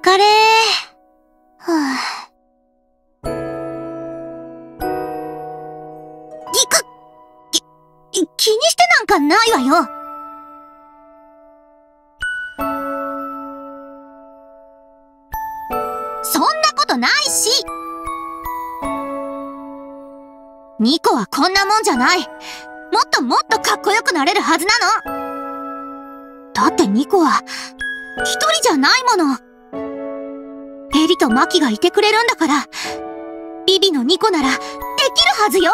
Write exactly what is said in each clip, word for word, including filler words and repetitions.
れー。はぁ。ぎく、き、気にしてなんかないわよ。そんなことないし。ニコはこんなもんじゃない。もっともっとかっこよくなれるはずなの。だってニコは一人じゃないもの。エリとマキがいてくれるんだから、ビビのニコならできるはずよ。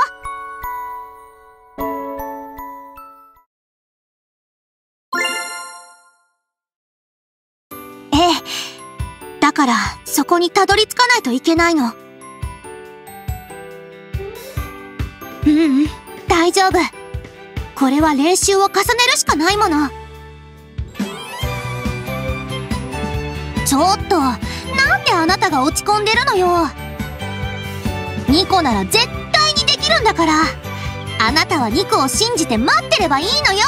ええ。だからそこにたどり着かないといけないの。ううん、大丈夫。これは練習を重ねるしかないもの。ちょっと、なんであなたが落ち込んでるのよ。ニコなら絶対にできるんだから、あなたはニコを信じて待ってればいいのよ。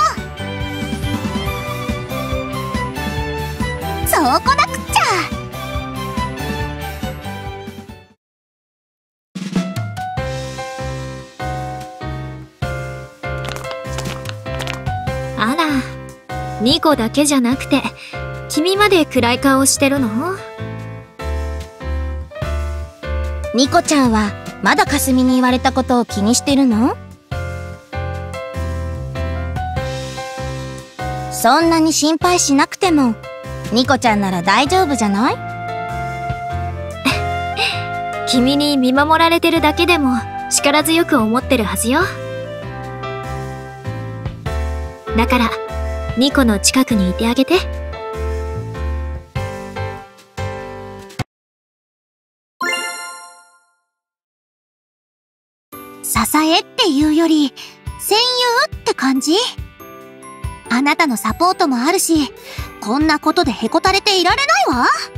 そうこなくっちゃ。 あら、ニコだけじゃなくて、君まで暗い顔してるの？ ニコちゃんはまだかすみに言われたことを気にしてるの？そんなに心配しなくても、ニコちゃんなら大丈夫じゃない？ 君に見守られてるだけでも力強く思ってるはずよ。だから、ニコの近くにいてあげて。 支えっていうより、戦友って感じ？あなたのサポートもあるし、こんなことでへこたれていられないわ。